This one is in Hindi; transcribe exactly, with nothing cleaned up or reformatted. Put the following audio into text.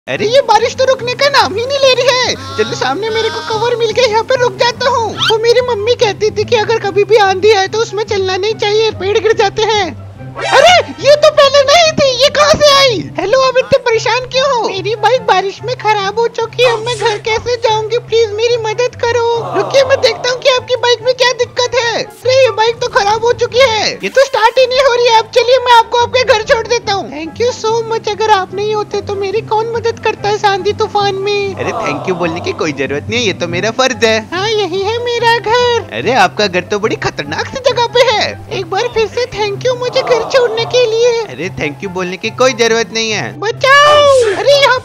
अरे ये बारिश तो रुकने का नाम ही नहीं ले रही है। चलो सामने मेरे को कवर मिल गया, यहाँ पे रुक जाता हूँ। वो मेरी मम्मी कहती थी कि अगर कभी भी आंधी आए तो उसमें चलना नहीं चाहिए, पेड़ गिर जाते हैं। अरे ये तो पहले नहीं थी, ये कहाँ से आई? हेलो, अब इतने परेशान क्यों हो? मेरी बाइक बारिश में खराब हो चुकी है, अब मैं घर कैसे जाऊंगी? प्लीज मेरी मदद करो। रुकिए, मैं देखता हूँ कि आपकी बाइक में क्या दिक्कत है। अरे ये बाइक तो खराब हो चुकी है, ये तो स्टार्ट ही नहीं हो रही है। अब चलिए मैं आपको आपके घर छोड़ देता हूँ। Thank you so much. अगर आप नहीं होते तो मेरी कौन मदद करता है आंधी तूफान में? अरे थैंक यू बोलने की कोई जरूरत नहीं है, ये तो मेरा फर्ज है। हाँ यही है मेरा घर। अरे आपका घर तो बड़ी खतरनाक सी जगह पे है। एक बार फिर से थैंक यू मुझे घर छोड़ने के लिए। अरे थैंक यू बोलने की कोई जरूरत नहीं है। बचाओ! अरे यहाँ